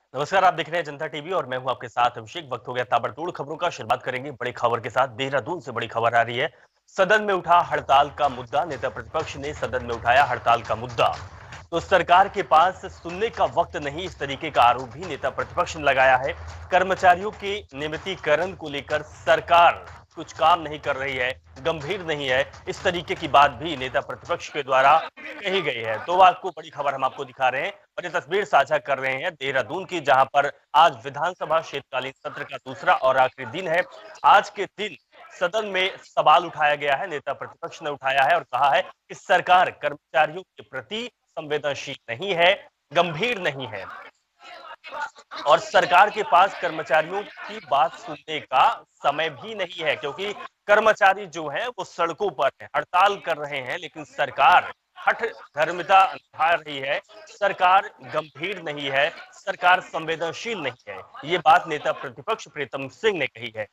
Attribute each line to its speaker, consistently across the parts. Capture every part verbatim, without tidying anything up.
Speaker 1: नमस्कार, आप देख रहे हैं जनता टीवी और मैं हूं आपके साथ अभिषेक। वक्त हो गया ताबड़तोड़ खबरों का। शुरुआत करेंगे बड़ी खबर के साथ। देहरादून से बड़ी खबर आ रही है। सदन में उठा हड़ताल का मुद्दा। नेता प्रतिपक्ष ने सदन में उठाया हड़ताल का मुद्दा। तो सरकार के पास सुनने का वक्त नहीं, इस तरीके का आरोप भी नेता प्रतिपक्ष ने लगाया है। कर्मचारियों के नियमितीकरण को लेकर सरकार कुछ काम नहीं कर रही है, गंभीर नहीं है, इस तरीके की बात भी नेता प्रतिपक्ष के द्वारा कही गई है। तो आपको बड़ी खबर हम आपको दिखा रहे हैं और ये तस्वीर साझा कर रहे हैं देहरादून की, जहां पर आज विधानसभा शीतकालीन सत्र का दूसरा और आखिरी दिन है। आज के दिन सदन में सवाल उठाया गया है, नेता प्रतिपक्ष ने उठाया है और कहा है कि सरकार कर्मचारियों के प्रति संवेदनशील नहीं है, गंभीर नहीं है और सरकार के पास कर्मचारियों की बात सुनने का समय भी नहीं है, क्योंकि कर्मचारी जो है वो सड़कों पर है, हड़ताल कर रहे हैं, लेकिन सरकार हठ धर्मिता निभा रही है, सरकार गंभीर नहीं है, सरकार संवेदनशील नहीं है। ये बात नेता प्रतिपक्ष प्रीतम सिंह ने कही है।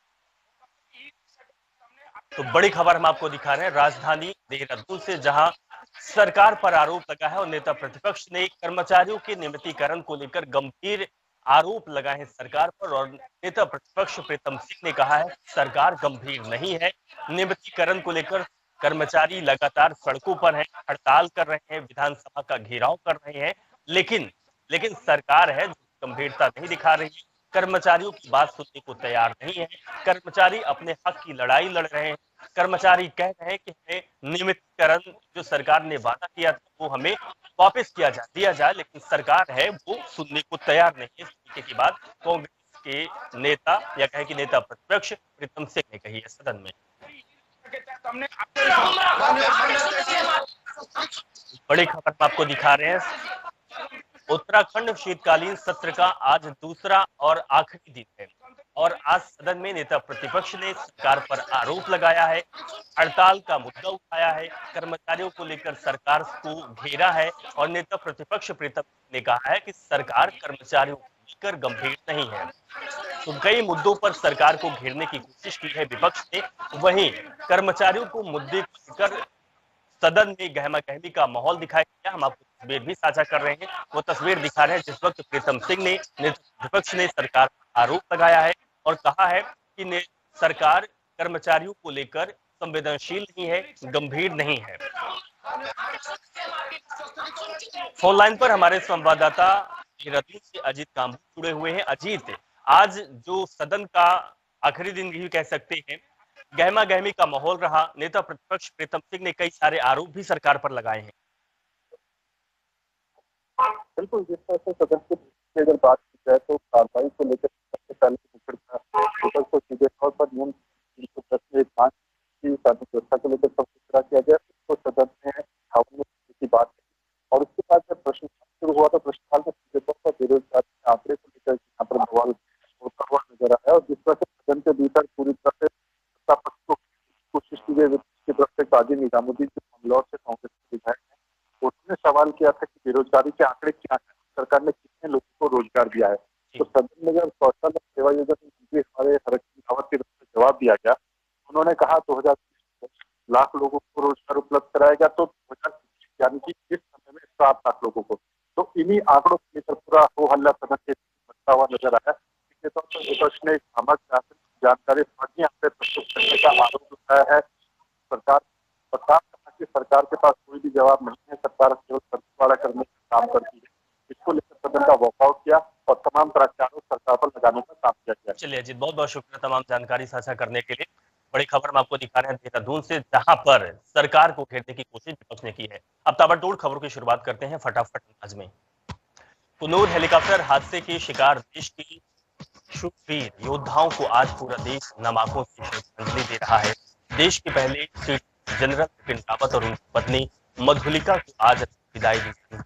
Speaker 1: तो बड़ी खबर हम आपको दिखा रहे हैं राजधानी देहरादून से, जहां सरकार पर आरोप लगा है और नेता प्रतिपक्ष ने कर्मचारियों के नियमितीकरण को लेकर गंभीर आरोप लगाए हैं सरकार पर। और नेता प्रतिपक्ष प्रीतम सिंह ने कहा है सरकार गंभीर नहीं है, नियमितीकरण को लेकर कर्मचारी लगातार सड़कों पर हैं, हड़ताल कर रहे हैं, विधानसभा का घेराव कर रहे हैं, लेकिन लेकिन सरकार है जो गंभीरता नहीं दिखा रही है, कर्मचारियों की बात सुनने को तैयार नहीं है। कर्मचारी अपने हक की लड़ाई लड़ रहे हैं। कर्मचारी कह रहे हैं कि हमें नियमितीकरण जो सरकार ने वादा किया था वो हमें वापस किया जा दिया जाए, लेकिन सरकार है वो सुनने को तैयार नहीं है। इस तरीके की बात कांग्रेस के नेता या कहे कि नेता प्रतिपक्ष प्रीतम सिंह ने कही है सदन में। बड़ी खबर आपको दिखा रहे हैं। उत्तराखंड शीतकालीन सत्र का आज दूसरा और आखिरी दिन है और आज सदन में नेता प्रतिपक्ष ने सरकार पर आरोप लगाया है, हड़ताल का मुद्दा उठाया है, कर्मचारियों को लेकर सरकार को घेरा है और नेता प्रतिपक्ष प्रीतम ने कहा है कि सरकार कर्मचारियों को लेकर गंभीर नहीं है। तो कई मुद्दों पर सरकार को घेरने की कोशिश की है विपक्ष ने, वहीं कर्मचारियों को मुद्दे को लेकर सदन में गहमा गहमी का माहौल दिखाया गया। हम आपको तस्वीर भी साझा कर रहे हैं, वो तस्वीर दिखा रहे हैं जिस वक्त प्रीतम सिंह ने विपक्ष ने सरकार पर आरोप लगाया है और कहा है कि सरकार कर्मचारियों को लेकर संवेदनशील नहीं है, गंभीर नहीं है। फोन लाइन पर हमारे संवाददाता देहरादून से अजीत कामबू जुड़े हुए हैं। अजीत, आज जो सदन का आखिरी दिन भी कह सकते हैं, गहमा गहमी का माहौल रहा, नेता प्रतिपक्ष प्रीतम सिंह ने कई सारे आरोप भी सरकार पर लगाए हैं।
Speaker 2: बिल्कुल, जिस तरह से सदन की अगर बात की जाए तो कार्रवाई को लेकर सबसे पहले को सीधे तौर पर नियम पांच की व्यवस्था को लेकर पूरा किया गया, उसको सदन में की बात और उसके बाद जब प्रश्न शुरू हुआ तो प्रश्नकाल में सीधे तौर पर बेरोजगारी के आंकड़े को लेकर यहाँ पर सवाल होता हुआ नजर आया और जिस तरह से सदन के भीतर पूरी तरह से कोशिश की गई की तरफ से काजी निजामुद्दीन जो मंगलौर से कांग्रेस के विधायक हैं, उन्होंने सवाल किया था कि बेरोजगारी के आंकड़े क्या है, सरकार ने कितने लोगों को रोजगार दिया है। तो सदन में जब कौशल और सेवा योजना मंत्री हमारे हरक रावत की तरफ से जवाब दिया गया, उन्होंने कहा दो हजार लाख लोगों को रोजगार उपलब्ध कराया गया, तो दो हजार यानी कि इस समय में सात लाख लोगों को। तो इन्हीं आंकड़ों को लेकर पूरा हो हल्ला सदन के बनता हुआ नजर आया। इसके तौर पर विपक्ष ने भ्रामक जानकारी यहाँ पे प्रस्तुत करने का आरोप उठाया है। सरकार सरकार कि सरकार के पास कोई भी जवाब नहीं है, सरकार केवल फर्जीवाड़ा करने का काम करती है। इसको लेकर सदन का वॉकआउट किया और तमाम तरह के आरोप सरकार पर लगाने का काम किया गया।
Speaker 1: चलिए अजीत, बहुत बहुत शुक्रिया तमाम जानकारी साझा करने के लिए। बड़ी खबर हम आपको दिखा रहे हैं देहरादून से, जहां पर सरकार को घेरने की कोशिश विपक्ष ने की है। अब ताबड़तोड़ खबरों की शुरुआत करते हैं फटाफट अंदाज में। कुन्नूर हेलीकॉप्टर हादसे के शिकार देश की शूरवीर योद्धाओं को आज पूरा देश नम आंखों से श्रद्धांजलि दे रहा है। देश के पहले जनरल बिपिन रावत और उनकी पत्नी मधुलिका को आज विदाई दी।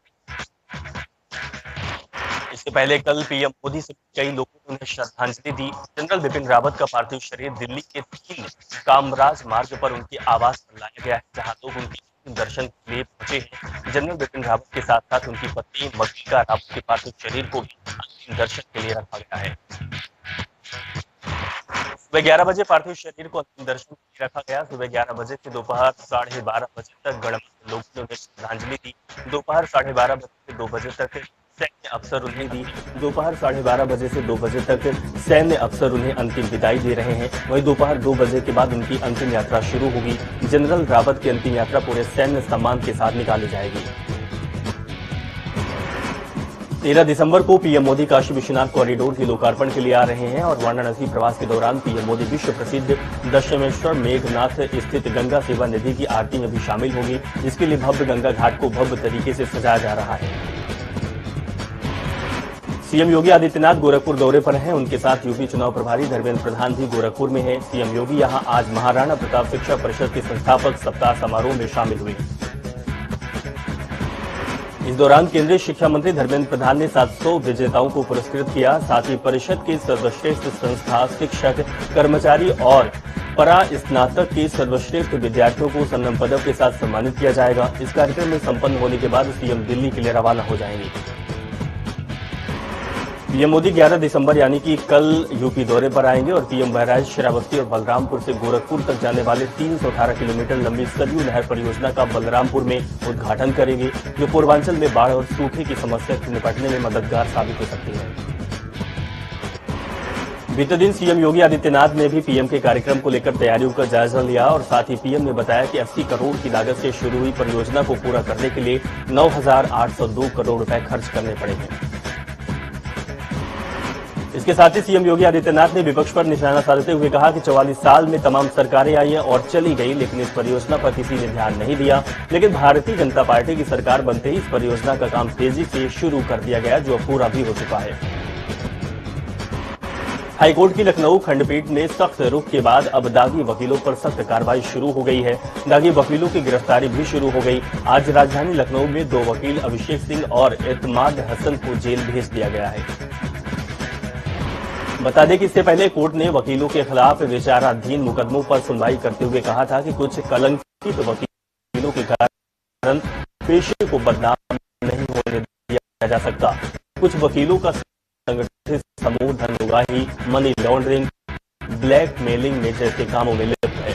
Speaker 1: इससे पहले कल पीएम मोदी से कई लोगों ने उन्हें श्रद्धांजलि दी। जनरल बिपिन रावत का पार्थिव शरीर दिल्ली के तीन कामराज मार्ग पर उनके आवास पर लाया गया है, जहां लोग उनके दर्शन के लिए पहुंचे हैं। जनरल बिपिन रावत के साथ साथ उनकी पत्नी मधुलिका रावत के पार्थिव शरीर को भी अंतिम दर्शन के लिए रखा गया है। सुबह ग्यारह बजे पार्थिव शरीर को अंतिम दर्शन के लिए रखा गया। सुबह ग्यारह बजे से दोपहर साढ़े बारह बजे तक गणमान्य लोगों ने उन्हें श्रद्धांजलि दी। दोपहर साढ़े बारह बजे से दो बजे तक सैन्य अफसर उन्हें दी। दोपहर साढ़े बारह बजे से दो बजे तक सैन्य अफसर उन्हें अंतिम विदाई दे रहे हैं। वहीं दोपहर दो बजे के बाद उनकी अंतिम यात्रा शुरू होगी। जनरल रावत की अंतिम यात्रा पूरे सैन्य सम्मान के साथ निकाली जाएगी। तेरह दिसंबर को पीएम मोदी काशी विश्वनाथ कॉरिडोर के लोकार्पण के लिए आ रहे हैं और वाराणसी प्रवास के दौरान पीएम मोदी विश्व प्रसिद्ध दशमेश्वर मेघनाथ स्थित गंगा सेवा निधि की आरती में भी शामिल होंगी, जिसके लिए भव्य गंगा घाट को भव्य तरीके से सजाया जा रहा है। सीएम योगी आदित्यनाथ गोरखपुर दौरे पर हैं। उनके साथ यूपी चुनाव प्रभारी धर्मेंद्र प्रधान भी गोरखपुर में हैं। सीएम योगी यहां आज महाराणा प्रताप शिक्षा परिषद के संस्थापक सप्ताह समारोह में शामिल हुए। इस दौरान केंद्रीय शिक्षा मंत्री धर्मेंद्र प्रधान ने सात सौ विजेताओं को पुरस्कृत किया। साथ ही परिषद के सर्वश्रेष्ठ संस्था, शिक्षक, कर्मचारी और परा स्नातक के सर्वश्रेष्ठ विद्यार्थियों को सम्मान पदक के साथ सम्मानित किया जाएगा। इस कार्यक्रम में संपन्न होने के बाद सीएम दिल्ली के लिए रवाना हो जाएंगे। पीएम मोदी ग्यारह दिसंबर यानी कि कल यूपी दौरे पर आएंगे और पीएम बहराइच, श्रावस्ती और बलरामपुर से गोरखपुर तक जाने वाले तीन सौ अठारह किलोमीटर लंबी सरयू नहर परियोजना का बलरामपुर में उद्घाटन करेंगे, जो पूर्वांचल में बाढ़ और सूखे की समस्या से निपटने में मददगार साबित हो सकती है। बीते दिन सीएम योगी आदित्यनाथ ने भी पीएम के कार्यक्रम को लेकर तैयारियों का जायजा लिया और साथ ही पीएम ने बताया कि अस्सी करोड़ की लागत से शुरू हुई परियोजना को पूरा करने के लिए नौ हजार आठ सौ दो करोड़ रुपए खर्च करने पड़ेंगे। इसके साथ ही सीएम योगी आदित्यनाथ ने विपक्ष पर निशाना साधते हुए कहा कि चौवालीस साल में तमाम सरकारें आई हैं और चली गई, लेकिन इस परियोजना पर किसी ने ध्यान नहीं दिया। लेकिन भारतीय जनता पार्टी की सरकार बनते ही इस परियोजना का काम तेजी से शुरू कर दिया गया, जो पूरा भी हो चुका है। हाईकोर्ट की लखनऊ खंडपीठ में सख्त रुख के बाद अब दागी वकीलों पर सख्त कार्रवाई शुरू हो गई है। दागी वकीलों की गिरफ्तारी भी शुरू हो गई। आज राजधानी लखनऊ में दो वकील अभिषेक सिंह और एतमाद हसन को जेल भेज दिया गया है। बता दें कि इससे पहले कोर्ट ने वकीलों के खिलाफ विचाराधीन मुकदमों पर सुनवाई करते हुए कहा था कि कुछ कलंकित वकीलों के कारण पेशे को बदनाम नहीं होने दिया जा सकता। कुछ वकीलों का संगठित समूह धन उगाही, मनी लॉन्ड्रिंग, ब्लैकमेलिंग में जैसे कामों में लिप्त है।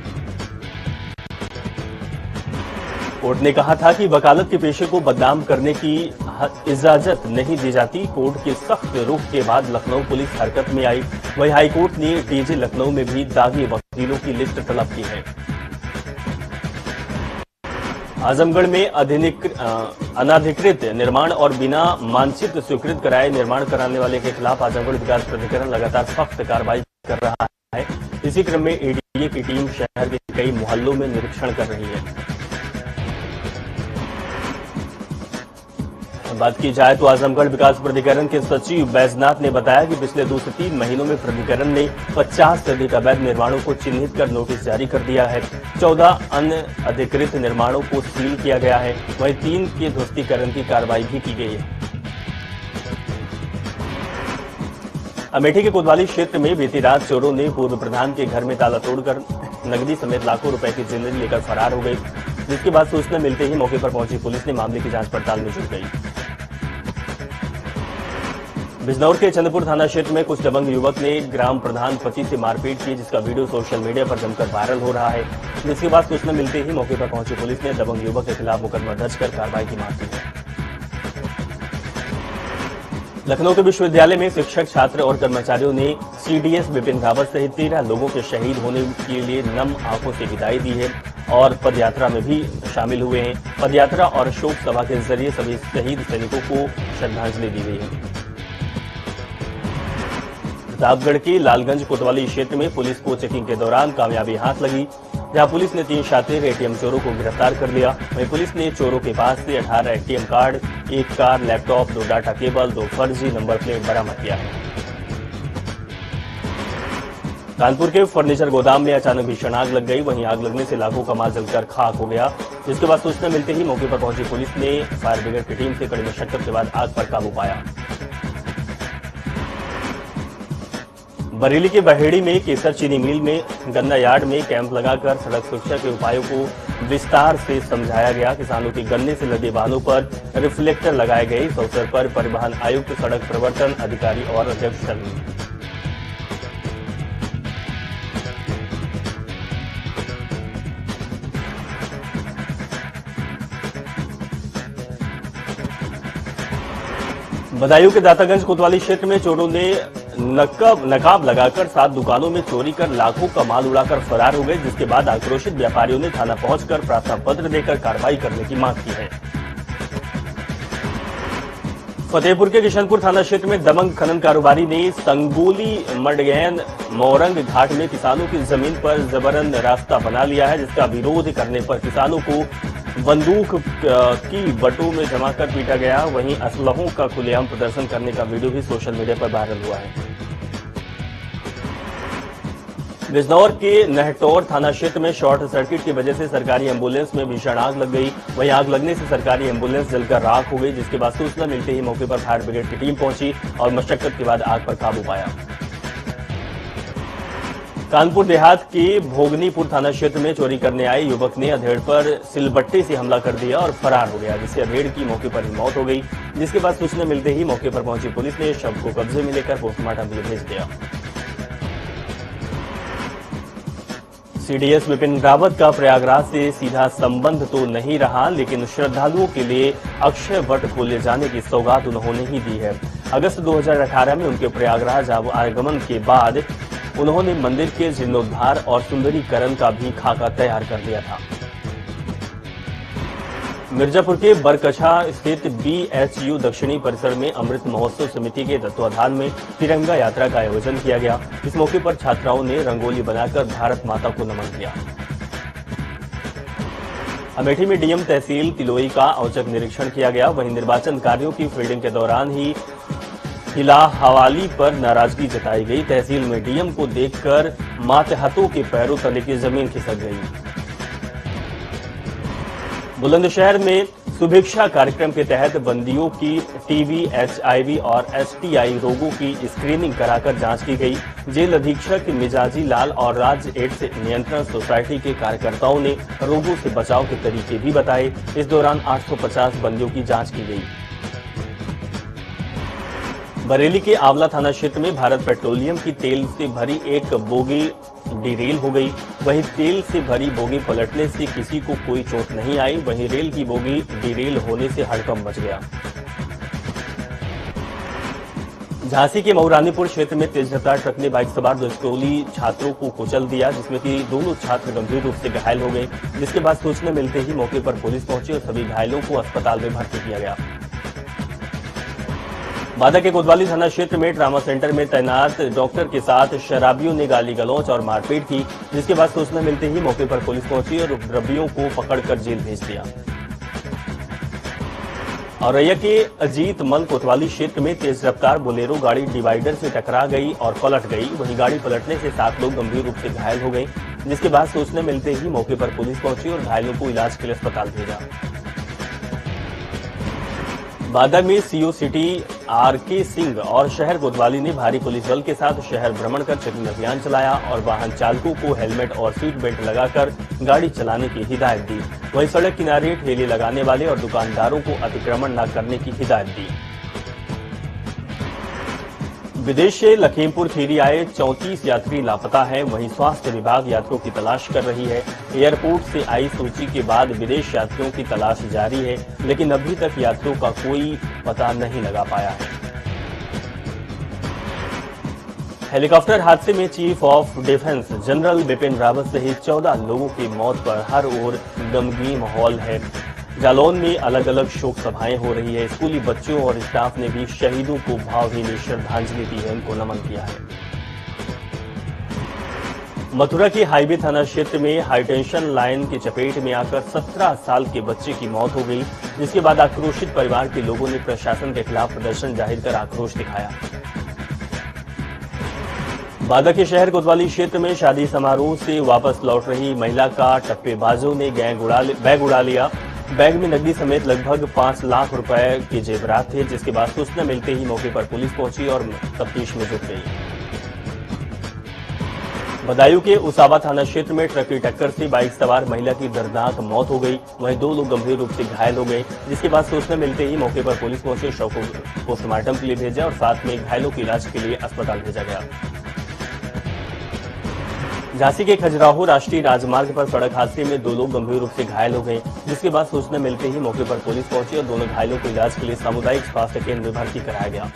Speaker 1: कोर्ट ने कहा था कि वकालत के पेशे को बदनाम करने की इजाजत नहीं दी जाती। कोर्ट के सख्त रुख के बाद लखनऊ पुलिस हरकत में आई। वहीं हाईकोर्ट ने डीजी लखनऊ में भी दागी वकीलों की लिस्ट तलब की है। आजमगढ़ में अनाधिकृत निर्माण और बिना मानचित्र स्वीकृत कराए निर्माण कराने वाले के खिलाफ आजमगढ़ विकास प्राधिकरण लगातार सख्त कार्रवाई कर रहा है। इसी क्रम में एडीए की टीम शहर के कई मोहल्लों में निरीक्षण कर रही है। बात की जाए तो आजमगढ़ विकास प्राधिकरण के सचिव बैजनाथ ने बताया कि पिछले दो से तीन महीनों में प्राधिकरण ने पचास से अधिक अवैध निर्माणों को चिन्हित कर नोटिस जारी कर दिया है। चौदह अन्य अधिकृत निर्माणों को सील किया गया है। वहीं तीन के ध्वस्तीकरण की कार्रवाई भी की गई है। अमेठी के कोतवाली क्षेत्र में बीती रात चोरों ने पूर्व प्रधान के घर में ताला तोड़कर नकदी समेत लाखों रुपए की ज्वेलरी लेकर फरार हो गई, जिसके बाद सूचना मिलते ही मौके पर पहुंची पुलिस ने मामले की जांच पड़ताल में जुट गई। बिजनौर के चंद्रपुर थाना क्षेत्र में कुछ दबंग युवक ने ग्राम प्रधान पति से मारपीट की, जिसका वीडियो सोशल मीडिया पर जमकर वायरल हो रहा है। जिसके बाद सूचना मिलते ही मौके पर पहुंची पुलिस ने दबंग युवक के खिलाफ मुकदमा दर्ज कर कार्रवाई की मांग की है। लखनऊ के विश्वविद्यालय में शिक्षक, छात्र और कर्मचारियों ने सीडीएस विपिन रावत सहित तेरह लोगों के शहीद होने के लिए नम आंखों से विदाई दी है और पदयात्रा में भी शामिल हुए हैं। पदयात्रा और शोक सभा के जरिए सभी शहीद सैनिकों को श्रद्धांजलि दी गई है। प्रतापगढ़ के लालगंज कोतवाली क्षेत्र में पुलिस को चेकिंग के दौरान कामयाबी हाथ लगी, जहां पुलिस ने तीन शातिर एटीएम चोरों को गिरफ्तार कर लिया। वहीं पुलिस ने चोरों के पास से अठारह एटीएम कार्ड, एक कार, लैपटॉप, दो डाटा केबल, दो फर्जी नंबर प्लेट बरामद किया है। कानपुर के फर्नीचर गोदाम में अचानक भीषण आग लग गई। वहीं आग लगने से लाखों का माल जलकर खाक हो गया, जिसके बाद सूचना मिलते ही मौके पर पहुंची पुलिस ने फायर ब्रिगेड की टीम से कड़ी मशक्कत के बाद आग पर काबू पाया। बरेली के बहेड़ी में केसर चीनी मिल में गन्ना यार्ड में कैंप लगाकर सड़क सुरक्षा के उपायों को विस्तार से समझाया गया। किसानों के गन्ने से लदे वाहनों पर रिफ्लेक्टर लगाए गए। इस अवसर पर परिवहन आयुक्त, सड़क प्रवर्तन अधिकारी और अध्यक्ष शामिल। बदायूं के दातागंज कोतवाली क्षेत्र में चोरों ने नकब नकाब लगाकर सात दुकानों में चोरी कर लाखों का माल उड़ाकर फरार हो गए, जिसके बाद आक्रोशित व्यापारियों ने थाना पहुंचकर प्रार्थना पत्र देकर कार्रवाई करने की मांग की है। फतेहपुर के किशनपुर थाना क्षेत्र में दबंग खनन कारोबारी ने संगोली मडगैन मोरंग घाट में किसानों की जमीन पर जबरन रास्ता बना लिया है, जिसका विरोध करने पर किसानों को बंदूक की बटों में जमाकर पीटा गया। वहीं असलहों का खुलेआम प्रदर्शन करने का वीडियो भी सोशल मीडिया पर वायरल हुआ है। बिजनौर के नहटौर थाना क्षेत्र में शॉर्ट सर्किट की वजह से सरकारी एम्बुलेंस में भीषण आग लग गई। वहीं आग लगने से सरकारी एम्बुलेंस जलकर राख हो गई, जिसके बाद सूचना मिलते ही मौके पर फायर ब्रिगेड की टीम पहुंची और मशक्कत के बाद आग पर काबू पाया। कानपुर देहात के भोगनीपुर थाना क्षेत्र में चोरी करने आए युवक ने अधेड़ पर सिलबट्टे से हमला कर दिया और फरार हो गया, जिससे अधेड़ की मौके पर ही मौत हो गई। जिसके बाद सूचना मिलते ही मौके पर पहुंची पुलिस ने शव को कब्जे में लेकर पोस्टमार्टम के लिए भेज दिया। सीडीएस विपिन रावत का प्रयागराज से सीधा संबंध तो नहीं रहा, लेकिन श्रद्धालुओं के लिए अक्षय वट को ले जाने की सौगात उन्होंने ही दी है। अगस्त दो हज़ार अठारह में उनके प्रयागराज आगमन के बाद उन्होंने मंदिर के जीर्णोद्धार और सुंदरीकरण का भी खाका तैयार कर दिया था। मिर्जापुर के बरकछा स्थित बीएचयू दक्षिणी परिसर में अमृत महोत्सव समिति के तत्वाधान में तिरंगा यात्रा का आयोजन किया गया। इस मौके पर छात्राओं ने रंगोली बनाकर भारत माता को नमन किया। अमेठी में डीएम तहसील तिलोई का औचक निरीक्षण किया गया। वहीं निर्वाचन कार्यों की फील्डिंग के दौरान ही हिला हवाली पर नाराजगी जताई गई। तहसील में डीएम को देखकर मातहतों के पैरों तले की जमीन खिसक गई। बुलंदशहर में सुभिक्षा कार्यक्रम के तहत बंदियों की टीबी, एचआईवी और एसटीआई रोगों की स्क्रीनिंग कराकर जांच की गई। जेल अधीक्षक मिजाजी लाल और राज्य एड्स नियंत्रण सोसाइटी के कार्यकर्ताओं ने रोगों से बचाव के तरीके भी बताए। इस दौरान आठ सौ पचास बंदियों की जांच की गई। बरेली के आंवला थाना क्षेत्र में भारत पेट्रोलियम की तेल से भरी एक बोगी डिरेल हो गई। वहीं तेल से भरी बोगी पलटने से किसी को कोई चोट नहीं आई। वहीं रेल की बोगी डिरेल होने से हड़कंप मच गया। झांसी के मऊरानीपुर क्षेत्र में तेज रफ्तार ट्रक ने बाइक सवार दो स्कूली छात्रों को कुचल दिया, जिसमें कि दोनों छात्र गंभीर रूप से घायल हो गए। जिसके बाद सूचना मिलते ही मौके पर पुलिस पहुंची और सभी घायलों को अस्पताल में भर्ती किया गया। बांदा के कोतवाली थाना क्षेत्र में ट्रामा सेंटर में तैनात डॉक्टर के साथ शराबियों ने गाली गलौच और मारपीट की, जिसके बाद सूचना मिलते ही मौके पर पुलिस पहुंची और उपद्रवियों को पकड़कर जेल भेज दिया। औरैया के अजीत मल कोतवाली क्षेत्र में तेज रफ्तार बोलेरो गाड़ी डिवाइडर से टकरा गई और पलट गई। वहीं गाड़ी पलटने से सात लोग गंभीर रूप से घायल हो गए, जिसके बाद सूचना मिलते ही मौके पर पुलिस पहुंची और घायलों को इलाज के लिए अस्पताल भेजा। बांदा में सीओ सिटी आर के सिंह और शहर कोतवाली ने भारी पुलिस बल के साथ शहर भ्रमण कर चेकिंग अभियान चलाया और वाहन चालकों को हेलमेट और सीट बेल्ट लगाकर गाड़ी चलाने की हिदायत दी। वहीं सड़क किनारे ठेले लगाने वाले और दुकानदारों को अतिक्रमण न करने की हिदायत दी। विदेश से लखीमपुर खीरी आए चौंतीस यात्री लापता हैं। वहीं स्वास्थ्य विभाग यात्रियों की तलाश कर रही है। एयरपोर्ट से आई सूची के बाद विदेश यात्रियों की तलाश जारी है, लेकिन अभी तक यात्रियों का कोई पता नहीं लगा पाया है। हेलीकॉप्टर हादसे में chief of defence general Bipin Rawat सहित चौदह लोगों की मौत पर हर ओर गमगीन माहौल है। जालौन में अलग अलग शोक सभाएं हो रही है। स्कूली बच्चों और स्टाफ ने भी शहीदों को भावभीनी श्रद्धांजलि दी है, उनको नमन किया है। मथुरा के हाईवे थाना क्षेत्र में हाईटेंशन लाइन की चपेट में आकर सत्रह साल के बच्चे की मौत हो गई, जिसके बाद आक्रोशित परिवार के लोगों ने प्रशासन के खिलाफ प्रदर्शन जाहिर कर आक्रोश दिखाया। बांदा के शहर कोतवाली क्षेत्र में शादी समारोह से वापस लौट रही महिला का टप्पेबाजों ने गैंग उड़ा बैग उड़ा लिया। बैग में नकदी समेत लगभग पांच लाख रुपए के जेवरात थे, जिसके बाद सूचना मिलते ही मौके पर पुलिस पहुंची और तफ्तीश में जुट गई। बदायूं के उसावा थाना क्षेत्र में ट्रक की टक्कर से बाइक सवार महिला की दर्दनाक मौत हो गई। वहीं दो लोग गंभीर रूप से घायल हो गए, जिसके बाद सूचना मिलते ही मौके पर पुलिस पहुंची, शव को पोस्टमार्टम के लिए भेजा और साथ में घायलों के इलाज के लिए अस्पताल भेजा गया। झांसी के खजुराहो राष्ट्रीय राजमार्ग पर सड़क हादसे में दो लोग गंभीर रूप से घायल हो गए, जिसके बाद सूचना मिलते ही मौके पर पुलिस पहुंची और दोनों घायलों को इलाज के लिए सामुदायिक स्वास्थ्य केंद्र में भर्ती कराया गया।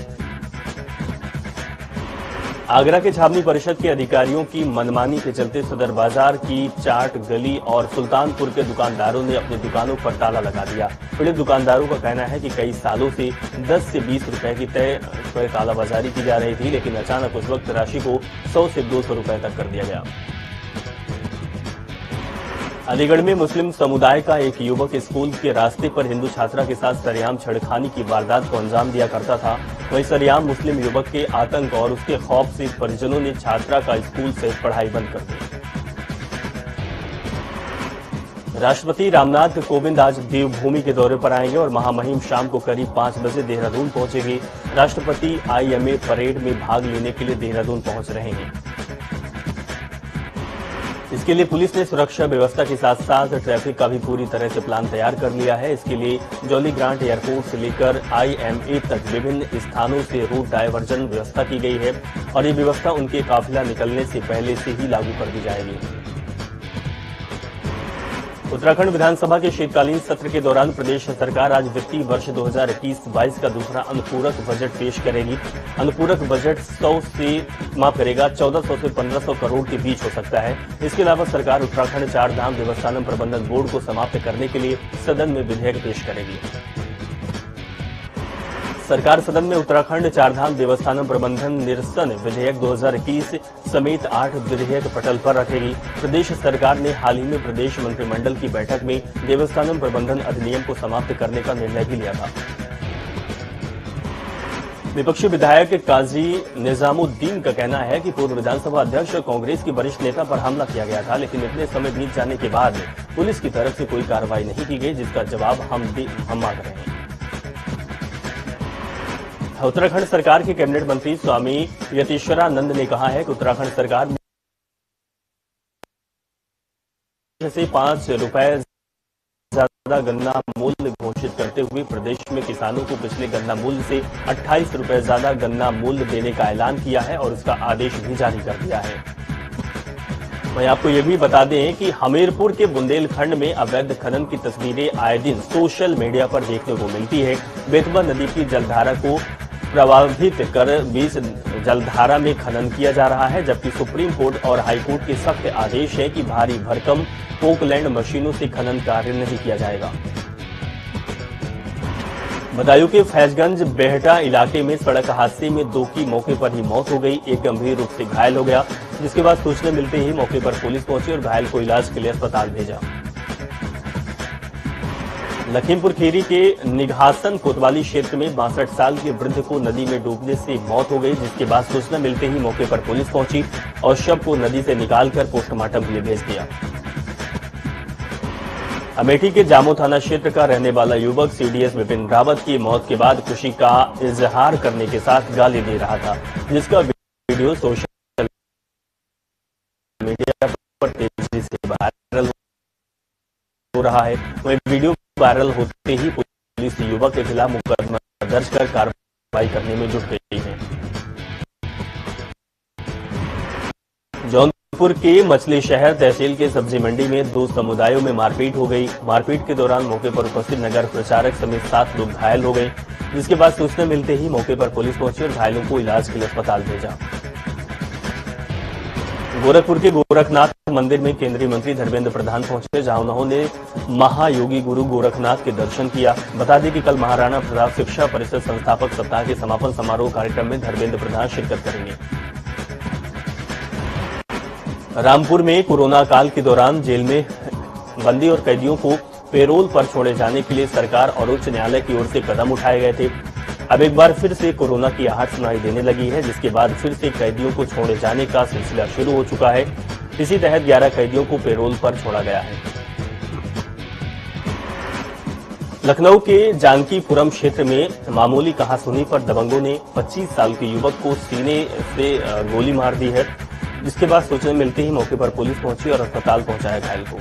Speaker 1: आगरा के छावनी परिषद के अधिकारियों की मनमानी के चलते सदर बाजार की चाट गली और सुल्तानपुर के दुकानदारों ने अपनी दुकानों पर ताला लगा दिया। पीड़ित दुकानदारों का कहना है कि कई सालों से दस से बीस रुपए की तय पर कालाबाजारी की जा रही थी, लेकिन अचानक उस वक्त राशि को सौ से दो सौ रुपए तक कर दिया गया। अलीगढ़ में मुस्लिम समुदाय का एक युवक स्कूल के रास्ते पर हिंदू छात्रा के साथ सरेआम छेड़खानी की वारदात को अंजाम दिया करता था। वहीं सरेआम मुस्लिम युवक के आतंक और उसके खौफ से परिजनों ने छात्रा का स्कूल से पढ़ाई बंद कर दी। राष्ट्रपति रामनाथ कोविंद आज देवभूमि के दौरे पर आएंगे और महामहिम शाम को करीब पांच बजे देहरादून पहुंचेंगे। राष्ट्रपति आईएमए परेड में भाग लेने के लिए देहरादून पहुंच रहे हैं। इसके लिए पुलिस ने सुरक्षा व्यवस्था के साथ साथ ट्रैफिक का भी पूरी तरह से प्लान तैयार कर लिया है। इसके लिए जॉली ग्रांट एयरपोर्ट से लेकर आईएमए तक विभिन्न स्थानों से रूट डायवर्जन व्यवस्था की गई है और ये व्यवस्था उनके काफिला निकलने से पहले से ही लागू कर दी जाएगी। उत्तराखंड विधानसभा के शीतकालीन सत्र के दौरान प्रदेश सरकार आज वित्तीय वर्ष दो हज़ार इक्कीस बाईस का दूसरा अनुपूरक बजट पेश करेगी। अनुपूरक बजट सौ से माफ करेगा चौदह सौ से पंद्रह सौ करोड़ के बीच हो सकता है। इसके अलावा सरकार उत्तराखंड चार धाम देवस्थानम प्रबंधन बोर्ड को समाप्त करने के लिए सदन में विधेयक पेश करेगी। सरकार सदन में उत्तराखंड चारधाम देवस्थानम प्रबंधन निरसन विधेयक दो हज़ार इक्कीस समेत आठ विधेयक पटल पर रखेगी। प्रदेश सरकार ने हाल ही में प्रदेश मंत्रिमंडल की बैठक में देवस्थानम प्रबंधन अधिनियम को समाप्त करने का निर्णय भी लिया था। विपक्षी विधायक काजी निजामुद्दीन का कहना है कि पूर्व विधानसभा अध्यक्ष कांग्रेस की वरिष्ठ नेता पर हमला किया गया था, लेकिन इतने समय बीत जाने के बाद पुलिस की तरफ से कोई कार्रवाई नहीं की गई, जिसका जवाब हम हम मांग रहे हैं। उत्तराखंड सरकार के कैबिनेट मंत्री स्वामी यतीश्वरानंद ने कहा है कि उत्तराखंड सरकार से पांच रुपए ज्यादा गन्ना मूल्य घोषित करते हुए प्रदेश में किसानों को पिछले गन्ना मूल्य से अट्ठाईस रुपए ज्यादा गन्ना मूल्य देने का ऐलान किया है और उसका आदेश भी जारी कर दिया है। मैं आपको यह भी बता दें कि हमीरपुर के बुंदेलखंड में अवैध खनन की तस्वीरें आए दिन सोशल मीडिया पर देखने को मिलती है। बेतवा नदी की जलधारा को प्रभावित कर बीच जलधारा में खनन किया जा रहा है, जबकि सुप्रीम कोर्ट और हाई कोर्ट के सख्त आदेश है कि भारी भरकम पोकलैंड मशीनों से खनन कार्य नहीं किया जाएगा। बदायूं के फैजगंज बेहटा इलाके में सड़क हादसे में दो की मौके पर ही मौत हो गई, एक गंभीर रूप से घायल हो गया, जिसके बाद सूचना मिलते ही मौके पर पुलिस पहुंची और घायल को इलाज के लिए अस्पताल भेजा। लखीमपुर खीरी के निघासन कोतवाली क्षेत्र में बासठ साल के वृद्ध को नदी में डूबने से मौत हो गई, जिसके बाद सूचना मिलते ही मौके पर पुलिस पहुंची और शव को नदी से निकालकर पोस्टमार्टम के लिए भेज दिया। अमेठी के जामो थाना क्षेत्र का रहने वाला युवक सीडीएस विपिन रावत की मौत के बाद खुशी का इजहार करने के साथ गाली दे रहा था, जिसका वीडियो सोशल मीडिया पर तेजी से वायरल हो रहा है। वहीं वीडियो वायरल होते ही पुलिस युवक के खिलाफ मुकदमा दर्ज कर कार्रवाई करने में जुट गई है। जौनपुर के मछली शहर तहसील के सब्जी मंडी में दो समुदायों में मारपीट हो गई। मारपीट के दौरान मौके पर उपस्थित नगर प्रचारक समेत सात लोग घायल हो गए, जिसके बाद सूचना मिलते ही मौके पर पुलिस पहुंची और घायलों को इलाज के लिए अस्पताल भेजा। गोरखपुर के गोरखनाथ मंदिर में केंद्रीय मंत्री धर्मेंद्र प्रधान पहुंचे, जहां उन्होंने महायोगी गुरु गोरखनाथ के दर्शन किया। बता दें कि कल महाराणा प्रताप शिक्षा परिषद संस्थापक सप्ताह के समापन समारोह कार्यक्रम में धर्मेंद्र प्रधान शिरकत करेंगे। रामपुर में कोरोना काल के दौरान जेल में बंदी और कैदियों को पेरोल पर छोड़े जाने के लिए सरकार और उच्च न्यायालय की ओर से कदम उठाए गए थे। अब एक बार फिर से कोरोना की आहट सुनाई देने लगी है, जिसके बाद फिर से कैदियों को छोड़े जाने का सिलसिला शुरू हो चुका है। इसी तहत ग्यारह कैदियों को पेरोल पर छोड़ा गया है। लखनऊ के जानकीपुरम क्षेत्र में मामूली कहासुनी पर दबंगों ने पच्चीस साल के युवक को सीने से गोली मार दी है, जिसके बाद सूचना मिलते ही मौके पर पुलिस पहुंची और अस्पताल पहुंचाया घायल को।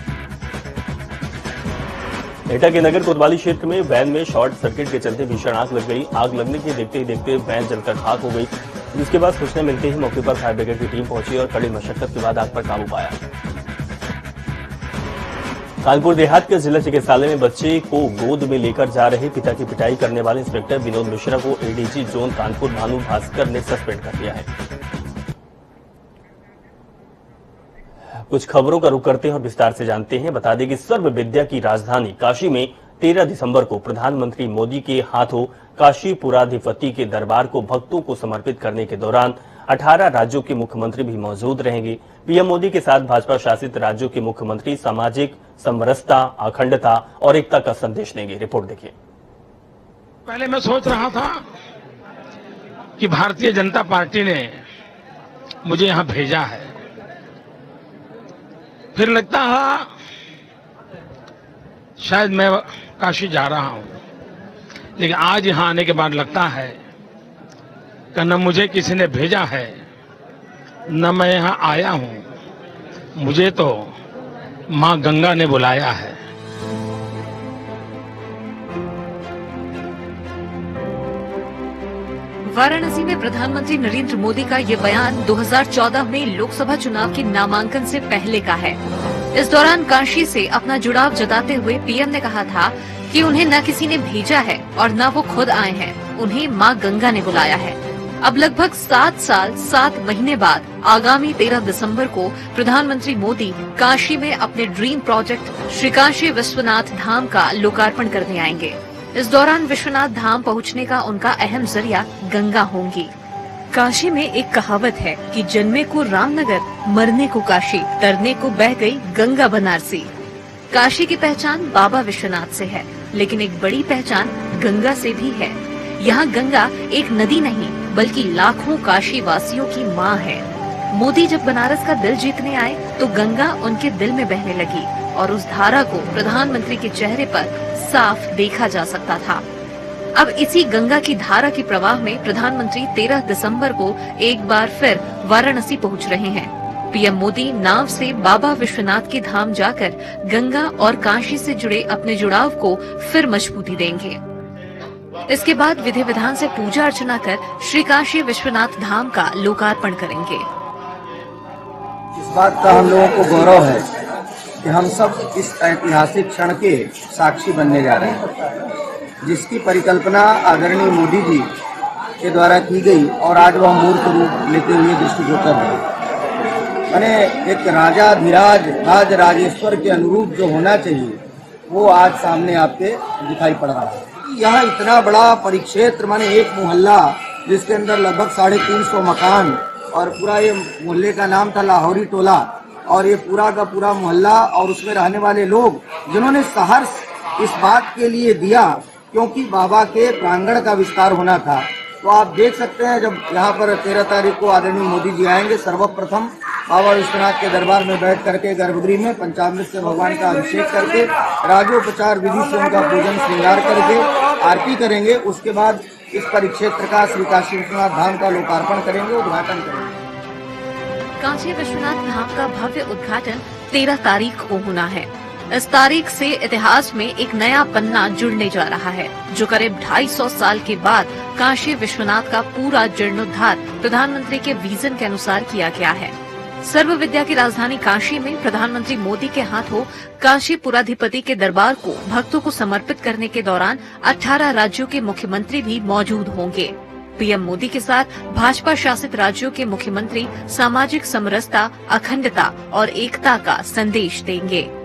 Speaker 1: एटा के नगर कोतवाली क्षेत्र में वैन में शॉर्ट सर्किट के चलते भीषण आग लग गई। आग लगने के देखते ही देखते वैन जलकर खाक हो गई, जिसके बाद सूचना मिलते ही मौके पर फायर ब्रिगेड की टीम पहुंची और कड़ी मशक्कत के बाद आग पर काबू पाया। कानपुर देहात के जिला चिकित्सालय में बच्चे को गोद में लेकर जा रहे पिता की पिटाई करने वाले इंस्पेक्टर विनोद मिश्रा को एडीजी जोन कानपुर भानु भास्कर ने सस्पेंड कर दिया है। कुछ खबरों का रुख करते हैं और विस्तार से जानते हैं। बता दें कि सर्व विद्या की राजधानी काशी में तेरह दिसंबर को प्रधानमंत्री मोदी के हाथों काशी पुराधिपति के दरबार को भक्तों को समर्पित करने के दौरान अठारह राज्यों के मुख्यमंत्री भी मौजूद रहेंगे। पीएम मोदी के साथ भाजपा शासित राज्यों के मुख्यमंत्री सामाजिक समरसता, अखंडता और एकता का संदेश देंगे। रिपोर्ट देखिए।
Speaker 3: पहले मैं सोच रहा था कि भारतीय जनता पार्टी ने मुझे यहां भेजा है, फिर लगता है शायद मैं काशी जा रहा हूं, लेकिन आज यहां आने के बाद लगता है कि न मुझे किसी ने भेजा है न मैं यहां आया हूं, मुझे तो मां गंगा ने बुलाया है।
Speaker 4: वाराणसी में प्रधानमंत्री नरेंद्र मोदी का ये बयान दो हज़ार चौदह में लोकसभा चुनाव के नामांकन से पहले का है। इस दौरान काशी से अपना जुड़ाव जताते हुए पीएम ने कहा था कि उन्हें न किसी ने भेजा है और न वो खुद आए हैं, उन्हें मां गंगा ने बुलाया है। अब लगभग सात साल सात महीने बाद आगामी तेरह दिसंबर को प्रधानमंत्री मोदी काशी में अपने ड्रीम प्रोजेक्ट श्री काशी विश्वनाथ धाम का लोकार्पण करने आएंगे। इस दौरान विश्वनाथ धाम पहुंचने का उनका अहम जरिया गंगा होंगी। काशी में एक कहावत है कि जन्मे को रामनगर, मरने को काशी, तरने को बह गई गंगा बनारसी। काशी की पहचान बाबा विश्वनाथ से है, लेकिन एक बड़ी पहचान गंगा से भी है। यहाँ गंगा एक नदी नहीं बल्कि लाखों काशी वासियों की माँ है। मोदी जब बनारस का दिल जीतने आए तो गंगा उनके दिल में बहने लगी और उस धारा को प्रधानमंत्री के चेहरे पर साफ देखा जा सकता था। अब इसी गंगा की धारा के प्रवाह में प्रधानमंत्री तेरह दिसंबर को एक बार फिर वाराणसी पहुंच रहे हैं। पीएम मोदी नाव से बाबा विश्वनाथ के धाम जाकर गंगा और काशी से जुड़े अपने जुड़ाव को फिर मजबूती देंगे। इसके बाद विधि विधान से पूजा अर्चना कर श्री काशी विश्वनाथ धाम का लोकार्पण करेंगे।
Speaker 5: इस बात का हम लोगों को गौरव है कि हम सब इस ऐतिहासिक क्षण के साक्षी बनने जा रहे हैं, जिसकी परिकल्पना आदरणीय मोदी जी के द्वारा की गई और आज वह मूर्त रूप लेते हुए दृष्टिगोचर है। मैंने एक राजा धीराज राज राजेश्वर के अनुरूप जो होना चाहिए वो आज सामने आपके दिखाई पड़ रहा है। यह इतना बड़ा परिक्षेत्र, माने एक मोहल्ला जिसके अंदर लगभग साढ़े तीन सौ मकान और पूरा ये मोहल्ले का नाम था लाहौरी टोला, और ये पूरा का पूरा मोहल्ला और उसमें रहने वाले लोग जिन्होंने सहर्ष इस बात के लिए दिया क्योंकि बाबा के प्रांगण का विस्तार होना था। तो आप देख सकते हैं जब यहाँ पर तेरह तारीख को आदरणीय मोदी जी आएंगे, सर्वप्रथम बाबा विश्वनाथ के दरबार में बैठ करके गर्भगृह में पंचामृत से भगवान का अभिषेक करके राजोपचार विधि से उनका पूजन श्रृंगार करके आरती करेंगे। उसके बाद इस परिक्षेत्र का श्री काशी विश्वनाथ धाम का लोकार्पण करेंगे, उद्घाटन करेंगे।
Speaker 4: काशी विश्वनाथ धाम का भव्य उद्घाटन तेरह तारीख को होना है। इस तारीख से इतिहास में एक नया पन्ना जुड़ने जा रहा है, जो करीब ढाई सौ साल के बाद काशी विश्वनाथ का पूरा जीर्णोद्धार प्रधानमंत्री के विजन के अनुसार किया गया है। सर्व विद्या की राजधानी काशी में प्रधानमंत्री मोदी के हाथों काशी पुराधिपति के दरबार को भक्तों को समर्पित करने के दौरान अठारह राज्यों के मुख्यमंत्री भी मौजूद होंगे। पीएम मोदी के साथ भाजपा शासित राज्यों के मुख्यमंत्री सामाजिक समरसता, अखंडता और एकता का संदेश देंगे।